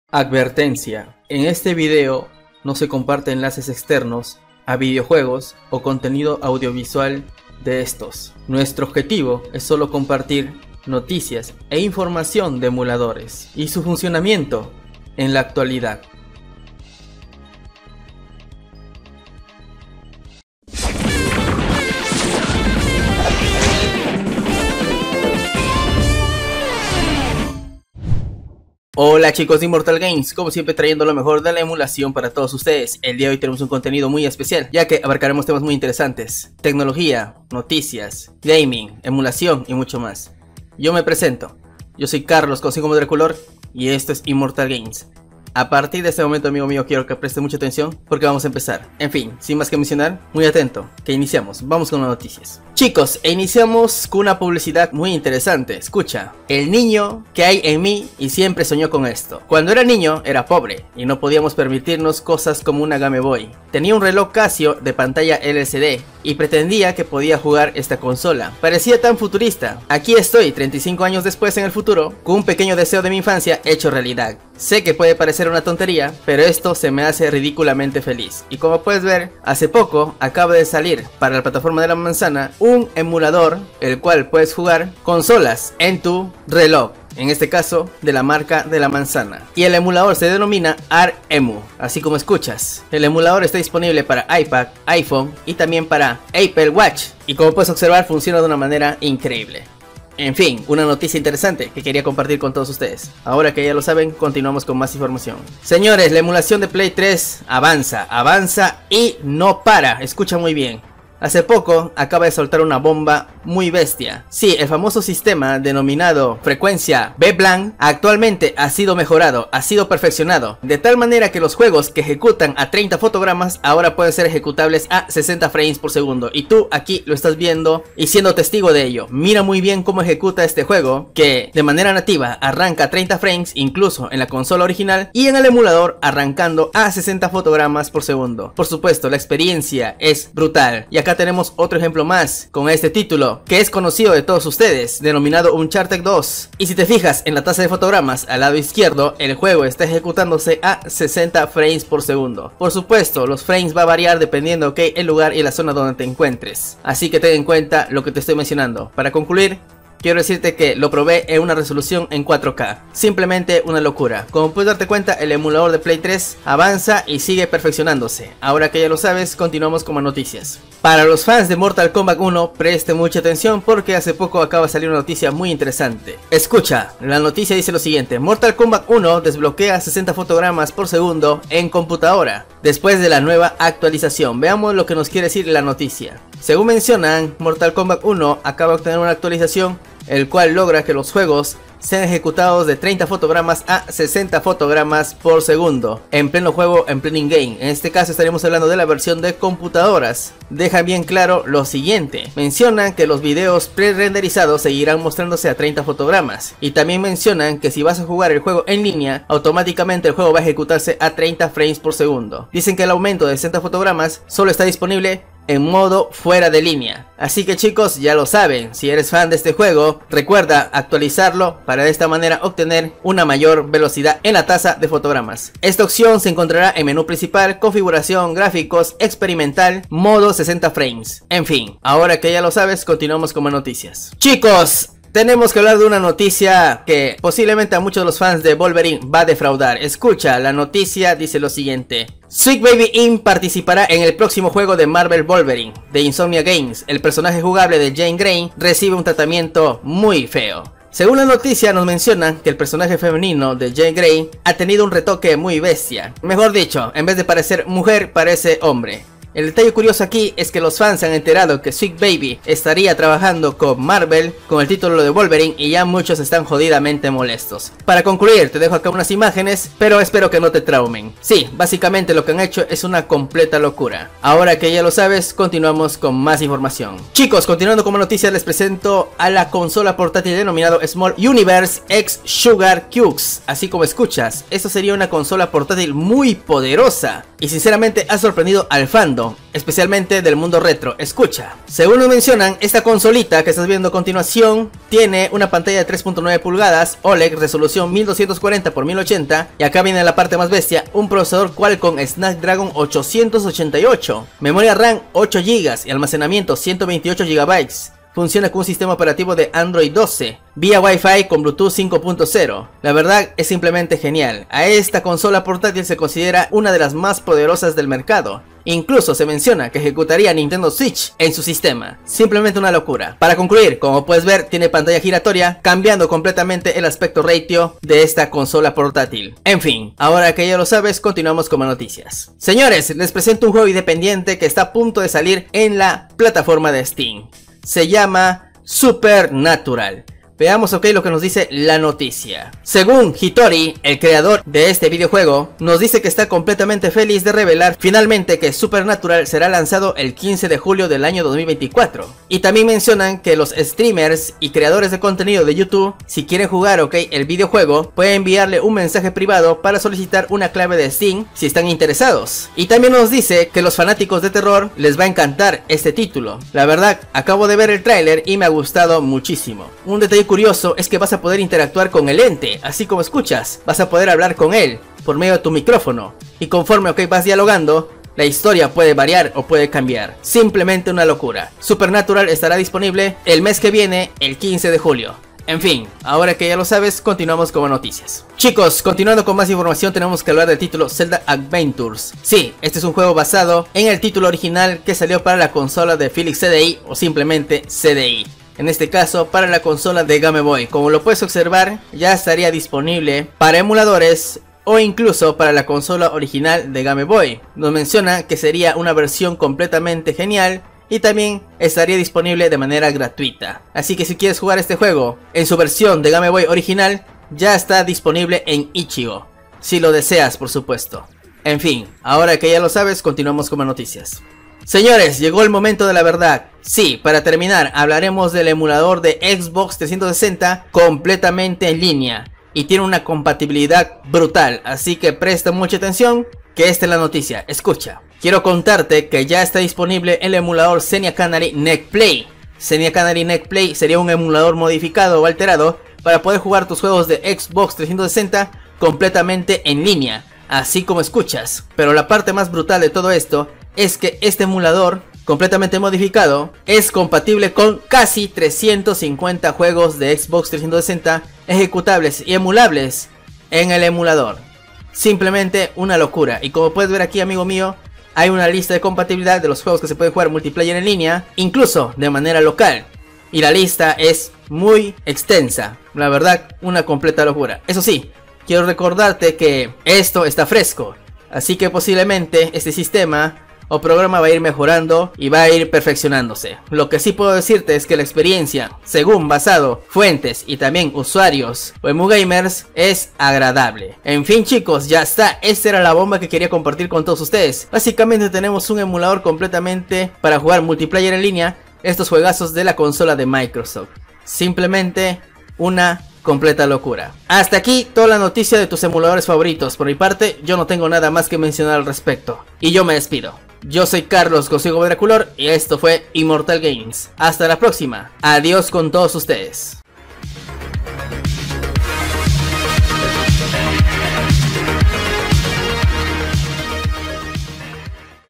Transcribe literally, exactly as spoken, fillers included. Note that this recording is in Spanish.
Advertencia: en este video no se comparten enlaces externos a videojuegos o contenido audiovisual de estos. Nuestro objetivo es solo compartir noticias e información de emuladores y su funcionamiento en la actualidad. Hola chicos de Immortal Games, como siempre trayendo lo mejor de la emulación para todos ustedes. El día de hoy tenemos un contenido muy especial, ya que abarcaremos temas muy interesantes: tecnología, noticias, gaming, emulación y mucho más. Yo me presento, yo soy Carlos, conocido como Draculor, y esto es Immortal Games. A partir de este momento, amigo mío, quiero que preste mucha atención porque vamos a empezar. En fin, sin más que mencionar, muy atento, que iniciamos. Vamos con las noticias. Chicos, e iniciamos con una publicidad muy interesante. Escucha: el niño que hay en mí y siempre soñó con esto. Cuando era niño era pobre y no podíamos permitirnos cosas como una Game Boy. Tenía un reloj Casio de pantalla L C D y pretendía que podía jugar esta consola. Parecía tan futurista. Aquí estoy, treinta y cinco años después en el futuro, con un pequeño deseo de mi infancia hecho realidad. Sé que puede parecer una tontería, pero esto se me hace ridículamente feliz. Y como puedes ver, hace poco acaba de salir para la plataforma de la manzana un emulador, el cual puedes jugar consolas en tu reloj. En este caso, de la marca de la manzana. Y el emulador se denomina AREMU, así como escuchas. El emulador está disponible para iPad, iPhone y también para Apple Watch. Y como puedes observar, funciona de una manera increíble. En fin, una noticia interesante que quería compartir con todos ustedes. Ahora que ya lo saben, continuamos con más información. Señores, la emulación de Play tres avanza, avanza y no para. Escucha muy bien. Hace poco acaba de soltar una bomba muy bestia. Sí, el famoso sistema denominado frecuencia V-Blanc actualmente ha sido mejorado, ha sido perfeccionado, de tal manera que los juegos que ejecutan a treinta fotogramas ahora pueden ser ejecutables a sesenta frames por segundo. Y tú aquí lo estás viendo y siendo testigo de ello. Mira muy bien cómo ejecuta este juego, que de manera nativa arranca a treinta frames incluso en la consola original, y en el emulador arrancando a sesenta fotogramas por segundo. Por supuesto, la experiencia es brutal. Y acá tenemos otro ejemplo más con este título que es conocido de todos ustedes, denominado Uncharted dos. Y si te fijas en la tasa de fotogramas al lado izquierdo, el juego está ejecutándose a sesenta frames por segundo. Por supuesto, los frames va a variar dependiendo okay, el lugar y la zona donde te encuentres, así que ten en cuenta lo que te estoy mencionando. Para concluir, quiero decirte que lo probé en una resolución en cuatro K. Simplemente una locura. Como puedes darte cuenta, el emulador de Play tres avanza y sigue perfeccionándose. Ahora que ya lo sabes, continuamos con más noticias. Para los fans de Mortal Kombat uno, preste mucha atención porque hace poco acaba de salir una noticia muy interesante. Escucha, la noticia dice lo siguiente: Mortal Kombat uno desbloquea sesenta fotogramas por segundo en computadora después de la nueva actualización. Veamos lo que nos quiere decir la noticia. Según mencionan, Mortal Kombat uno acaba de obtener una actualización el cual logra que los juegos sean ejecutados de treinta fotogramas a sesenta fotogramas por segundo en pleno juego, en pleno in-game. En este caso estaremos hablando de la versión de computadoras. Deja bien claro lo siguiente: mencionan que los videos pre-renderizados seguirán mostrándose a treinta fotogramas, y también mencionan que si vas a jugar el juego en línea, automáticamente el juego va a ejecutarse a treinta frames por segundo. Dicen que el aumento de sesenta fotogramas solo está disponible en modo fuera de línea. Así que chicos, ya lo saben, si eres fan de este juego, recuerda actualizarlo para de esta manera obtener una mayor velocidad en la tasa de fotogramas. Esta opción se encontrará en menú principal, configuración, gráficos, experimental, modo sesenta frames. En fin, ahora que ya lo sabes, continuamos con más noticias. Chicos, tenemos que hablar de una noticia que posiblemente a muchos de los fans de Wolverine va a defraudar. Escucha, la noticia dice lo siguiente: Sweet Baby Inc participará en el próximo juego de Marvel Wolverine de Insomnia Games. El personaje jugable de Jean Grey recibe un tratamiento muy feo. Según la noticia, nos mencionan que el personaje femenino de Jean Grey ha tenido un retoque muy bestia. Mejor dicho, en vez de parecer mujer, parece hombre. El detalle curioso aquí es que los fans se han enterado que Sweet Baby estaría trabajando con Marvel con el título de Wolverine, y ya muchos están jodidamente molestos. Para concluir, te dejo acá unas imágenes, pero espero que no te traumen. Sí, básicamente lo que han hecho es una completa locura. Ahora que ya lo sabes, continuamos con más información. Chicos, continuando con más noticias, les presento a la consola portátil denominado Small Universe X Sugar Cubes. Así como escuchas, esto sería una consola portátil muy poderosa, y sinceramente ha sorprendido al fandom, especialmente del mundo retro. Escucha. Según nos mencionan, esta consolita que estás viendo a continuación tiene una pantalla de tres punto nueve pulgadas, O L E D, resolución mil doscientos cuarenta por mil ochenta, y acá viene la parte más bestia, un procesador Qualcomm Snapdragon ochocientos ochenta y ocho, memoria RAM ocho gigas y almacenamiento ciento veintiocho gigabytes. Funciona con un sistema operativo de Android doce, vía Wi-Fi con Bluetooth cinco punto cero. La verdad es simplemente genial. A esta consola portátil se considera una de las más poderosas del mercado. Incluso se menciona que ejecutaría Nintendo Switch en su sistema. Simplemente una locura. Para concluir, como puedes ver, tiene pantalla giratoria, cambiando completamente el aspecto ratio de esta consola portátil. En fin, ahora que ya lo sabes, continuamos con más noticias. Señores, les presento un juego independiente que está a punto de salir en la plataforma de Steam. Se llama Supernatural. Veamos ok lo que nos dice la noticia. Según Hitori, el creador de este videojuego, nos dice que está completamente feliz de revelar finalmente que Supernatural será lanzado el quince de julio del año dos mil veinticuatro. Y también mencionan que los streamers y creadores de contenido de YouTube, si quieren jugar ok el videojuego, pueden enviarle un mensaje privado para solicitar una clave de Steam si están interesados. Y también nos dice que los fanáticos de terror les va a encantar este título. La verdad, acabo de ver el tráiler y me ha gustado muchísimo. Un detalle curioso es que vas a poder interactuar con el ente, así como escuchas, vas a poder hablar con él por medio de tu micrófono, y conforme ok vas dialogando, la historia puede variar o puede cambiar. Simplemente una locura. Supernatural estará disponible el mes que viene, el quince de julio. En fin, ahora que ya lo sabes, continuamos con más noticias. Chicos, continuando con más información, tenemos que hablar del título Zelda Adventures. Sí, este es un juego basado en el título original que salió para la consola de Philips C D I o simplemente C D I. En este caso para la consola de Game Boy. Como lo puedes observar, ya estaría disponible para emuladores o incluso para la consola original de Game Boy. Nos menciona que sería una versión completamente genial y también estaría disponible de manera gratuita. Así que si quieres jugar este juego en su versión de Game Boy original, ya está disponible en Ichigo, si lo deseas, por supuesto. En fin, ahora que ya lo sabes, continuamos con más noticias. Señores, llegó el momento de la verdad. Sí, para terminar, hablaremos del emulador de Xbox trescientos sesenta completamente en línea. Y tiene una compatibilidad brutal, así que presta mucha atención, que esta es la noticia. Escucha. Quiero contarte que ya está disponible el emulador Xenia Canary NetPlay. Xenia Canary NetPlay sería un emulador modificado o alterado para poder jugar tus juegos de Xbox trescientos sesenta completamente en línea, así como escuchas. Pero la parte más brutal de todo esto es que este emulador completamente modificado es compatible con casi trescientos cincuenta juegos de Xbox trescientos sesenta ejecutables y emulables en el emulador. Simplemente una locura. Y como puedes ver aquí, amigo mío, hay una lista de compatibilidad de los juegos que se pueden jugar multiplayer en línea, incluso de manera local. Y la lista es muy extensa. La verdad, una completa locura. Eso sí, quiero recordarte que esto está fresco, así que posiblemente este sistema o programa va a ir mejorando y va a ir perfeccionándose. Lo que sí puedo decirte es que la experiencia, según basado, fuentes y también usuarios o emugamers, es agradable. En fin, chicos, ya está. Esta era la bomba que quería compartir con todos ustedes. Básicamente tenemos un emulador completamente para jugar multiplayer en línea estos juegazos de la consola de Microsoft. Simplemente una completa locura. Hasta aquí toda la noticia de tus emuladores favoritos. Por mi parte, yo no tengo nada más que mencionar al respecto. Y yo me despido. Yo soy Carlos Gosiego Draculor y esto fue Immortal Games. Hasta la próxima. Adiós con todos ustedes.